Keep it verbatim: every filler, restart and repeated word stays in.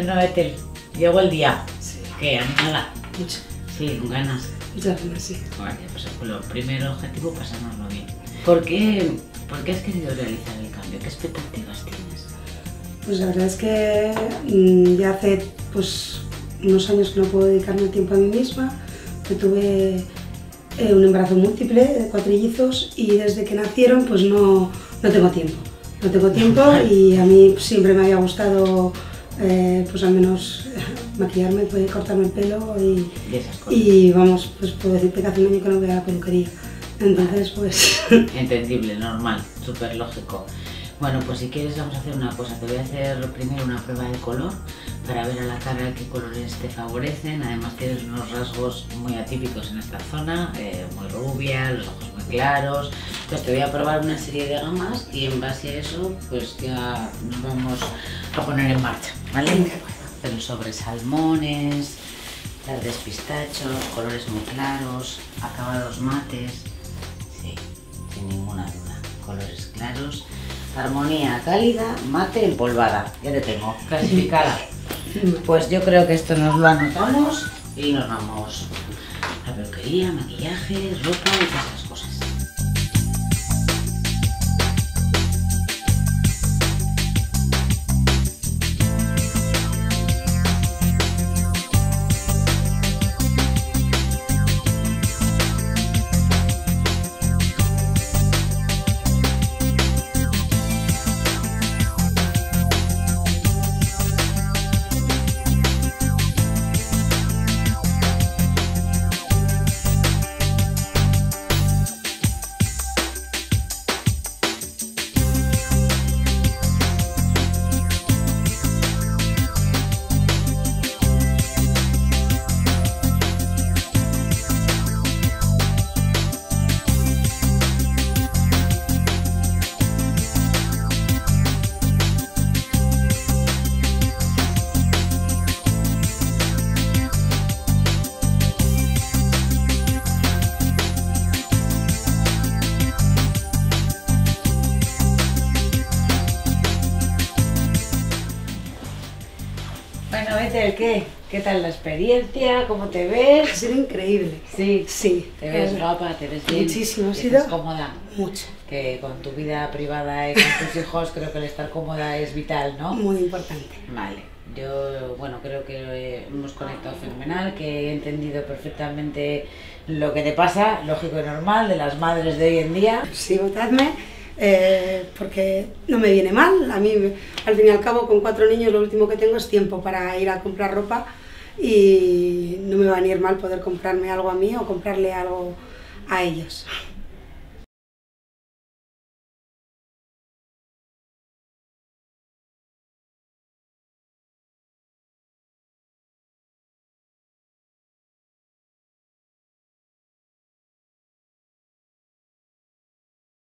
Bueno, Ethel, llegó el día. Sí. ¿Qué? ¿Animada? Mucho. Sí, con ganas. Muchas ganas, sí. Vale, pues el primer objetivo, pasárnoslo bien. ¿Por qué, ¿Por qué has querido realizar el cambio? ¿Qué expectativas tienes? Pues la verdad es que mmm, ya hace pues, unos años que no puedo dedicarme tiempo a mí misma, que tuve eh, un embarazo múltiple de cuatrillizos y desde que nacieron pues no, no tengo tiempo. No tengo tiempo y a mí siempre me había gustado eh, pues al menos maquillarme, cortarme el pelo y, y, esas cosas. y vamos, pues puedo decirte que hace un año que no voy a la peluquería. Entonces pues... Entendible, normal, súper lógico. Bueno, pues si quieres vamos a hacer una cosa, te voy a hacer primero una prueba de color para ver a la cara qué colores te favorecen. Además tienes unos rasgos muy atípicos en esta zona, eh, muy rubia, los ojos muy claros. Entonces te voy a probar una serie de gamas y en base a eso pues ya nos vamos a poner en marcha, ¿vale? Pero sobre salmones, verdes pistachos, colores muy claros, acabados mates, sí, sin ninguna duda, colores claros. Armonía cálida, mate, empolvada. Ya te tengo clasificada. Pues yo creo que esto nos lo anotamos y nos vamos a peluquería, maquillaje, ropa y todas esas cosas. Bueno, Ethel, ¿qué? ¿Qué tal la experiencia? ¿Cómo te ves? Ha sido increíble. Sí, sí. Te ves eh, guapa, te ves bien. Muchísimo, ha sido cómoda. Mucho. Que con tu vida privada y con tus hijos creo que el estar cómoda es vital, ¿no? Muy importante. Vale. Yo, bueno, creo que hemos conectado fenomenal, que he entendido perfectamente lo que te pasa, lógico y normal, de las madres de hoy en día. Sí, votadme. Eh, porque no me viene mal, a mí al fin y al cabo con cuatro niños lo último que tengo es tiempo para ir a comprar ropa y no me va a venir mal poder comprarme algo a mí o comprarle algo a ellos.